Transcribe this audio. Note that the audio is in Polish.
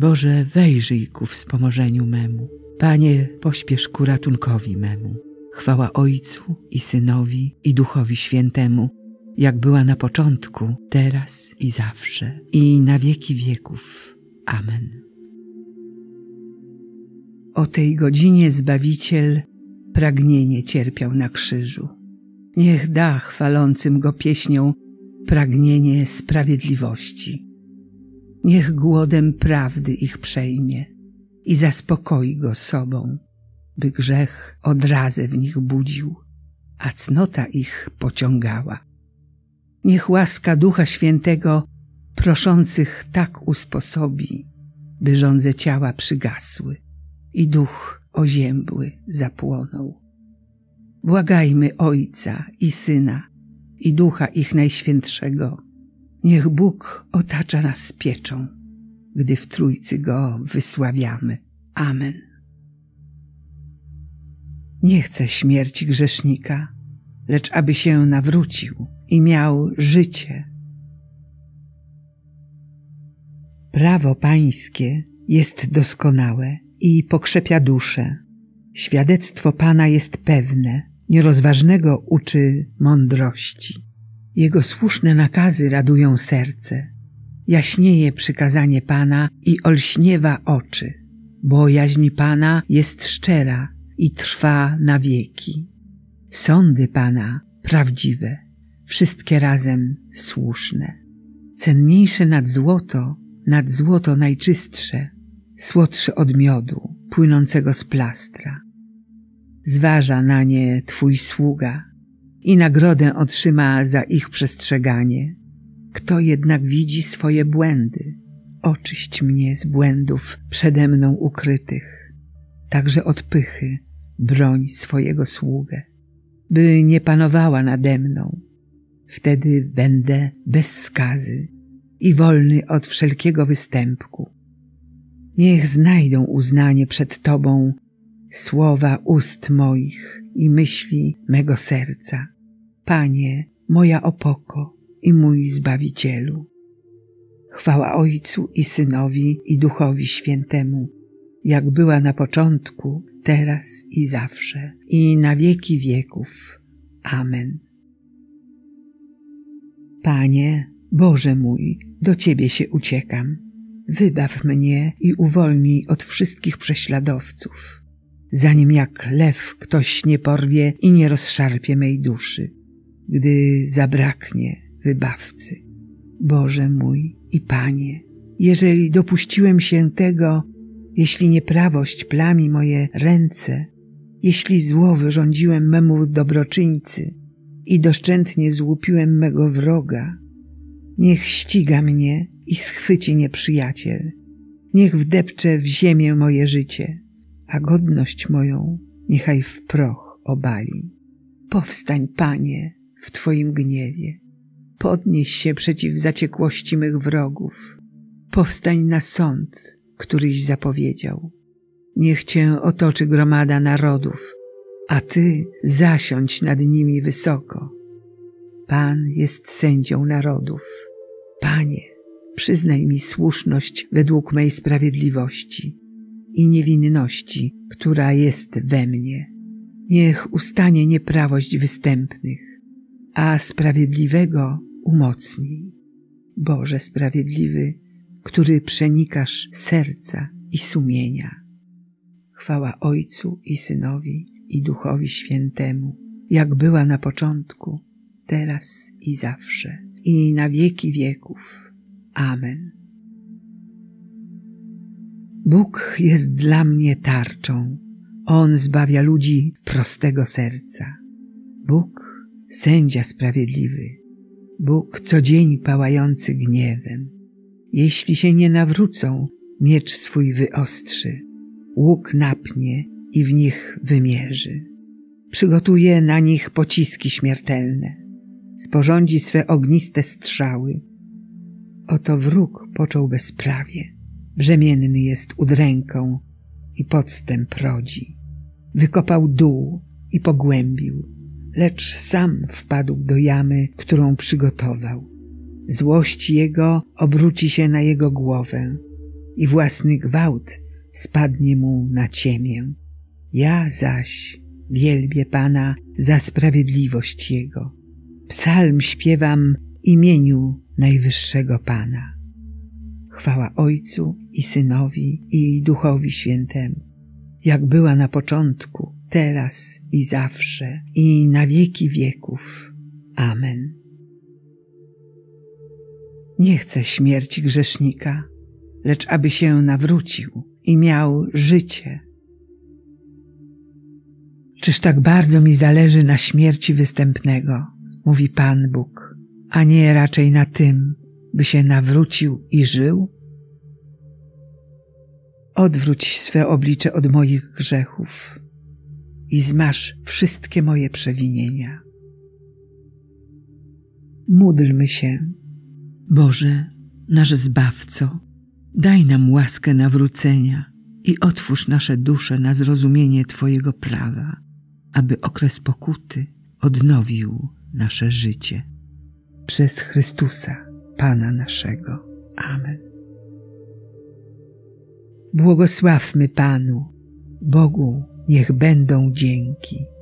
Boże, wejrzyj ku wspomożeniu memu. Panie, pośpiesz ku ratunkowi memu. Chwała Ojcu i Synowi i Duchowi Świętemu, jak była na początku, teraz i zawsze, i na wieki wieków. Amen. O tej godzinie Zbawiciel pragnienie cierpiał na krzyżu. Niech da chwalącym Go pieśnią pragnienie sprawiedliwości. Niech głodem prawdy ich przejmie i zaspokoi Go sobą, by grzech odrazę w nich budził, a cnota ich pociągała. Niech łaska Ducha Świętego proszących tak usposobi, by żądze ciała przygasły i duch oziębły zapłonął. Błagajmy Ojca i Syna i Ducha ich Najświętszego. Niech Bóg otacza nas pieczą, gdy w Trójcy Go wysławiamy. Amen. Nie chcę śmierci grzesznika, lecz aby się nawrócił i miał życie. Prawo Pańskie jest doskonałe i pokrzepia duszę. Świadectwo Pana jest pewne, nierozważnego uczy mądrości. Jego słuszne nakazy radują serce. Jaśnieje przykazanie Pana i olśniewa oczy. Bojaźń Pana jest szczera i trwa na wieki. Sądy Pana prawdziwe, wszystkie razem słuszne. Cenniejsze nad złoto najczystsze, słodsze od miodu płynącego z plastra. Zważa na nie Twój sługa i nagrodę otrzyma za ich przestrzeganie. Kto jednak widzi swoje błędy, oczyść mnie z błędów przede mną ukrytych. Także od pychy broń swojego sługę, by nie panowała nade mną. Wtedy będę bez skazy i wolny od wszelkiego występku. Niech znajdą uznanie przed Tobą słowa ust moich i myśli mego serca. Panie, moja opoko i mój Zbawicielu. Chwała Ojcu i Synowi i Duchowi Świętemu, jak była na początku, teraz i zawsze, i na wieki wieków. Amen. Panie, Boże mój, do Ciebie się uciekam. Wybaw mnie i uwolnij od wszystkich prześladowców, zanim jak lew ktoś nie porwie i nie rozszarpie mej duszy, gdy zabraknie wybawcy. Boże mój i Panie, jeżeli dopuściłem się tego, jeśli nieprawość plami moje ręce, jeśli zło wyrządziłem memu dobroczyńcy i doszczętnie złupiłem mego wroga, niech ściga mnie i schwyci nieprzyjaciel, niech wdepcze w ziemię moje życie, a godność moją niechaj w proch obali. Powstań, Panie, w Twoim gniewie, podnieś się przeciw zaciekłości mych wrogów, powstań na sąd, któryś zapowiedział. Niech Cię otoczy gromada narodów, a Ty zasiądź nad nimi wysoko. Pan jest sędzią narodów. Panie, przyznaj mi słuszność według mej sprawiedliwości i niewinności, która jest we mnie. Niech ustanie nieprawość występnych, a sprawiedliwego umocnij. Boże sprawiedliwy, który przenikasz serca i sumienia. Chwała Ojcu i Synowi i Duchowi Świętemu, jak była na początku, teraz i zawsze, i na wieki wieków. Amen. Bóg jest dla mnie tarczą. On zbawia ludzi prostego serca. Bóg, sędzia sprawiedliwy. Bóg co dzień pałający gniewem. Jeśli się nie nawrócą, miecz swój wyostrzy, łuk napnie i w nich wymierzy. Przygotuje na nich pociski śmiertelne. Sporządzi swe ogniste strzały. Oto wróg począł bezprawie. Brzemienny jest udręką i podstęp rodzi. Wykopał dół i pogłębił, lecz sam wpadł do jamy, którą przygotował. Złość jego obróci się na jego głowę. i własny gwałt spadnie mu na ciemię. Ja zaś wielbię Pana za sprawiedliwość Jego. Psalm śpiewam imieniu Najwyższego Pana. Chwała Ojcu i Synowi i Duchowi Świętemu, jak była na początku, teraz i zawsze, i na wieki wieków. Amen. Nie chcę śmierci grzesznika, lecz aby się nawrócił i miał życie. Czyż tak bardzo mi zależy na śmierci występnego, mówi Pan Bóg, a nie raczej na tym, by się nawrócił i żył? Odwróć swe oblicze od moich grzechów i zmaż wszystkie moje przewinienia. Módlmy się. Boże, nasz Zbawco, daj nam łaskę nawrócenia i otwórz nasze dusze na zrozumienie Twojego prawa, aby okres pokuty odnowił nasze życie. Przez Chrystusa, Pana naszego. Amen. Błogosławmy Panu, Bogu niech będą dzięki.